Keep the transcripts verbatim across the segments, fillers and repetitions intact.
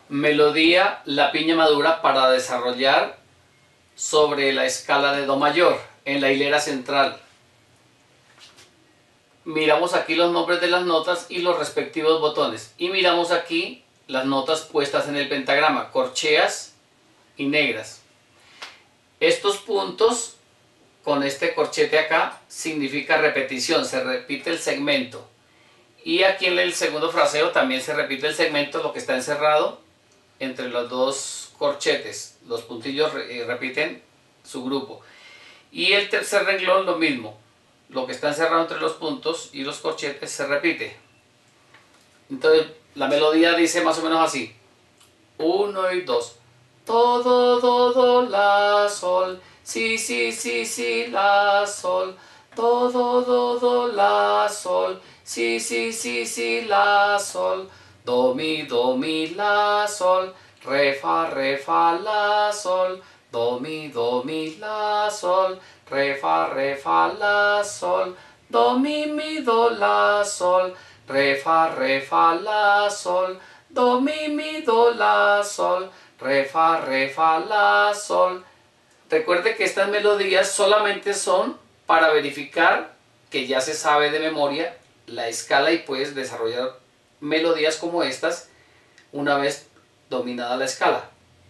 Melodía La Piña Madura para desarrollar sobre la escala de Do mayor en la hilera central. Miramos aquí los nombres de las notas y los respectivos botones y miramos aquí las notas puestas en el pentagrama, corcheas y negras. Estos puntos con este corchete acá significa repetición, se repite el segmento. Y aquí en el segundo fraseo también se repite el segmento, lo que está encerrado entre los dos corchetes. Los puntillos repiten su grupo. Y el tercer renglón lo mismo. Lo que está encerrado entre los puntos y los corchetes se repite. Entonces la melodía dice más o menos así. Uno y dos. Do, do, do, do, la, sol. Si, si, si, si, la, sol. Do, do, do, do, la, sol. Si, si, si, si, la, sol. Do, mi, do, mi, la, sol. Re, fa, re, fa, la, sol. Do, mi, do, mi, la, sol. Re, fa, re, fa, la, sol. Do, mi, mi, do, la, sol. Re, fa, re, fa, la, sol. Do, mi, mi, do, la, sol. Re, fa, re, fa, la, sol. Recuerde que estas melodías solamente son para verificar que ya se sabe de memoria la escala y puedes desarrollar melodías como estas una vez dominada la escala.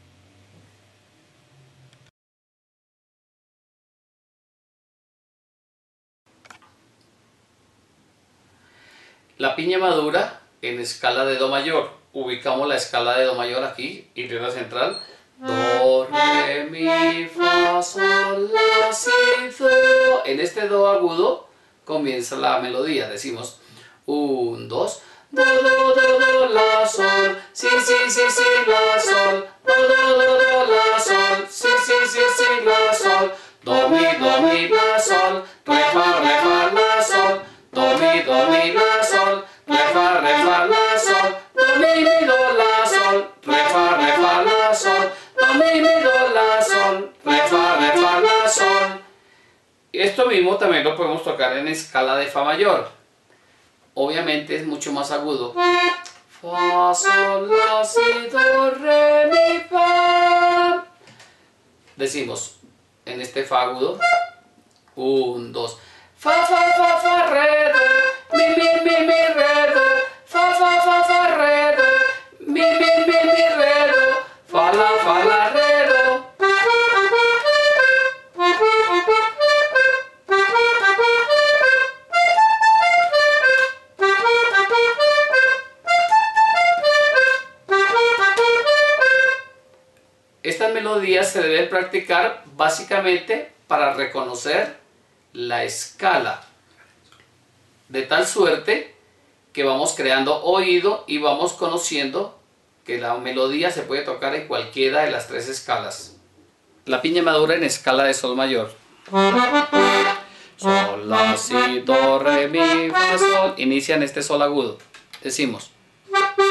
La Piña Madura en escala de Do mayor. Ubicamos la escala de Do mayor aquí, hilera central. Do, re, mi, fa, sol, la, si, do. En este do agudo comienza la melodía. Decimos un, dos. Do, do, do, do, la, sol. Si, si, si, si, la, sol. Do, do, do, do, la, sol. Si, si, si, si, la, sol. Do, mi, do, mi, la, sol. Re, fa, re, fa, la, sol. Do, mi, do, mi, la, sol. Re, fa, re, fa, la, sol. Do, mi, mi, do, la, sol. Re, fa, re, fa, la, sol. Do, mi, mi, do, la, sol. Re, fa, re, fa, la, sol. Esto mismo también lo podemos tocar en escala de Fa mayor. Obviamente es mucho más agudo. Fa, sol, la, si, do, re, mi, fa. Decimos en este Fa agudo. Un, dos. Fa, fa, fa, fa, re, do. Mi, mi, mi, mi, re, do. Fa, fa, fa, fa, re, do. Mi, mi, mi, mi, re, do. Fa, la, fa, la, re, do. Estas melodías se deben practicar básicamente para reconocer la escala, de tal suerte que vamos creando oído y vamos conociendo que la melodía se puede tocar en cualquiera de las tres escalas. La Piña Madura en escala de Sol mayor. Sol, la, si, do, re, mi, fa, sol. Inicia en este Sol agudo. Decimos